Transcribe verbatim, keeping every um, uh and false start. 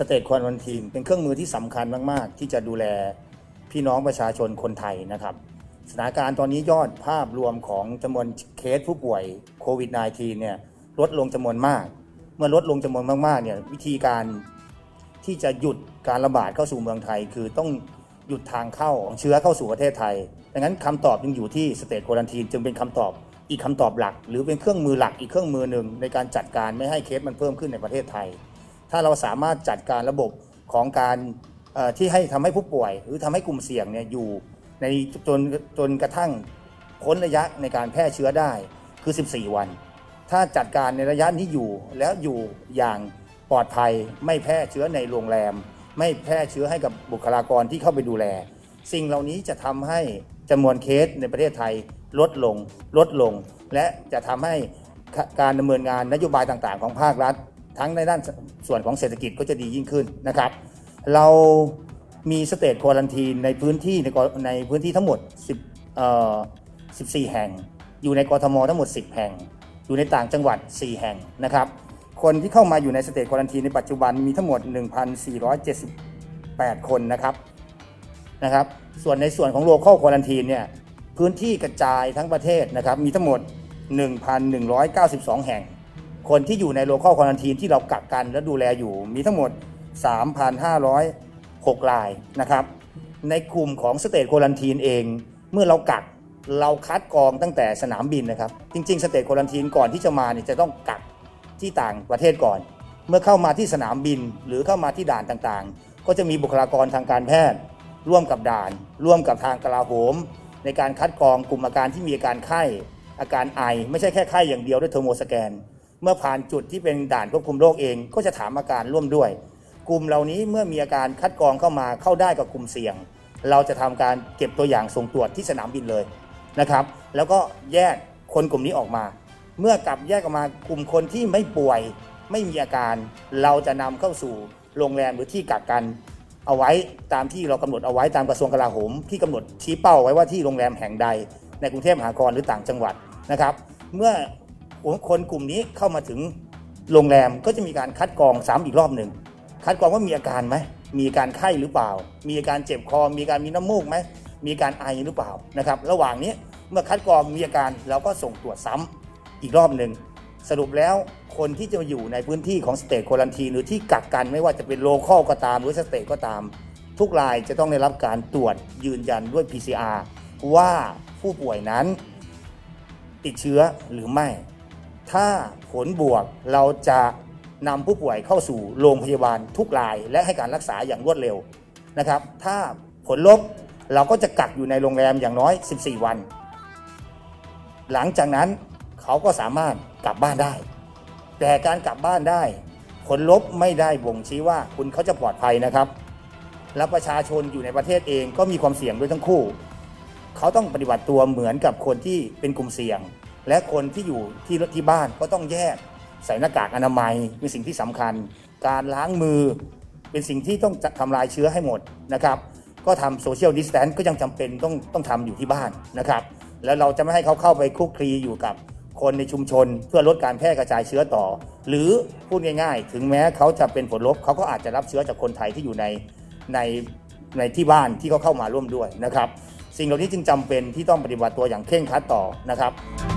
สเตทควอรันทีนเป็นเครื่องมือที่สำคัญมากๆที่จะดูแลพี่น้องประชาชนคนไทยนะครับสถานการณ์ตอนนี้ยอดภาพรวมของจำนวนเคสผู้ป่วยโควิด สิบเก้า เนี่ยลดลงจำนวนมากเมื่อลดลงจำนวนมากๆเนี่ยวิธีการที่จะหยุดการระบาดเข้าสู่เมืองไทยคือต้องหยุดทางเข้าของเชื้อเข้าสู่ประเทศไทยดังนั้นคำตอบยังอยู่ที่สเตทควอรันทีนจึงเป็นคำตอบอีกคำตอบหลักหรือเป็นเครื่องมือหลักอีกเครื่องมือหนึ่งในการจัดการไม่ให้เคสมันเพิ่มขึ้นในประเทศไทยถ้าเราสามารถจัดการระบบของการที่ให้ทำให้ผู้ป่วยหรือทำให้กลุ่มเสี่ยงเนี่ยอยู่ในจนจนกระทั่งพ้นระยะในการแพร่เชื้อได้คือสิบสี่วันถ้าจัดการในระยะนี้อยู่แล้วอยู่อย่างปลอดภัยไม่แพร่เชื้อในโรงแรมไม่แพร่เชื้อให้กับบุคลากรที่เข้าไปดูแลสิ่งเหล่านี้จะทำให้จำนวนเคสในประเทศไทยลดลงลดลงและจะทำให้การดำเนินงานนโยบายต่างๆของภาครัฐทั้งในด้านส่วนของเศรษฐกิจก็จะดียิ่งขึ้นนะครับเรามีสเตทควอรันทีนในพื้นที่ในในพื้นที่ทั้งหมด10เอ่อสิบสี่แห่งอยู่ในกทมทั้งหมดสิบแห่งอยู่ในต่างจังหวัดสี่แห่งนะครับคนที่เข้ามาอยู่ในสเตทควอรันทีนในปัจจุบันมีทั้งหมด หนึ่งพันสี่ร้อยเจ็ดสิบแปด คนนะครับนะครับส่วนในส่วนของโลคอลควอรันทีนเนี่ยพื้นที่กระจายทั้งประเทศนะครับมีทั้งหมด หนึ่งพันหนึ่งร้อยเก้าสิบสอง แห่งคนที่อยู่ในโลคอลควอรันทีนที่เรากักกันและดูแลอยู่มีทั้งหมด สามพันห้าร้อยหก รายนะครับในกลุ่มของสเตทควอรันทีนเองเมื่อเรากักเราคัดกรองตั้งแต่สนามบินนะครับจริงๆสเตทควอรันทีนก่อนที่จะมาเนี่ยจะต้องกักที่ต่างประเทศก่อนเมื่อเข้ามาที่สนามบินหรือเข้ามาที่ด่านต่างๆก็จะมีบุคลากรทางการแพทย์ร่วมกับด่านร่วมกับทางกลาโหมในการคัดกรองกลุ่มอาการที่มีอาการไข้อาการไอไม่ใช่แค่ไข้อย่างเดียวด้วยเทอร์โมสแกนเมื่อผ่านจุดที่เป็นด่านควบคุมโรคเองก็จะถามอาการร่วมด้วยกลุ่มเหล่านี้เมื่อมีอาการคัดกรองเข้ามาเข้าได้กับกลุ่มเสี่ยงเราจะทำการเก็บตัวอย่างส่งตรวจที่สนามบินเลยนะครับแล้วก็แยกคนกลุ่มนี้ออกมาเมื่อกลับแยกออกมากลุ่มคนที่ไม่ป่วยไม่มีอาการเราจะนำเข้าสู่โรงแรมหรือที่กักกันเอาไว้ตามที่เรากำหนดเอาไว้ตามกระทรวงกลาโหมที่กำหนดชี้เป้าไว้ว่าที่โรงแรมแห่งใดในกรุงเทพมหานครหรือต่างจังหวัดนะครับเมื่อคนกลุ่มนี้เข้ามาถึงโรงแรมก็จะมีการคัดกรองซ้ำอีกรอบหนึ่งคัดกรองว่ามีอาการไหมมีการไข้หรือเปล่ามีอาการเจ็บคอมีการมีน้ำมูกไหมมีการไอหรือเปล่านะครับระหว่างนี้เมื่อคัดกรองมีอาการเราก็ส่งตรวจซ้ำอีกรอบหนึ่งสรุปแล้วคนที่จะอยู่ในพื้นที่ของสเตทควอรันทีนหรือที่กักกันไม่ว่าจะเป็นโลคอลก็ตามหรือสเตทก็ตามทุกรายจะต้องได้รับการตรวจยืนยันด้วย พี ซี อาร์ ว่าผู้ป่วยนั้นติดเชื้อหรือไม่ถ้าผลบวกเราจะนำผู้ป่วยเข้าสู่โรงพยาบาลทุกรายและให้การรักษาอย่างรวดเร็วนะครับถ้าผลลบเราก็จะกักอยู่ในโรงแรมอย่างน้อยสิบสี่วันหลังจากนั้นเขาก็สามารถกลับบ้านได้แต่การกลับบ้านได้ผลลบไม่ได้บ่งชี้ว่าคุณเขาจะปลอดภัยนะครับและประชาชนอยู่ในประเทศเองก็มีความเสี่ยงด้วยทั้งคู่เขาต้องปฏิบัติตัวเหมือนกับคนที่เป็นกลุ่มเสี่ยงและคนที่อยู่ที่ที่บ้านก็ต้องแยกใส่หน้ากากอนามัยเป็นสิ่งที่สำคัญการล้างมือเป็นสิ่งที่ต้องทำลายเชื้อให้หมดนะครับก็ทำโซเชียลดิสแทนซ์ก็ยังจำเป็นต้องต้องทำอยู่ที่บ้านนะครับแล้วเราจะไม่ให้เขาเข้าไปคลุกคลีอยู่กับคนในชุมชนเพื่อลดการแพร่กระจายเชื้อต่อหรือพูดง่ายๆถึงแม้เขาจะเป็นผลลบเขาก็อาจจะรับเชื้อจากคนไทยที่อยู่ในในในที่บ้านที่เขาเข้ามาร่วมด้วยนะครับสิ่งเหล่านี้จึงจำเป็นที่ต้องปฏิบัติตัวอย่างเคร่งครัดต่อนะครับ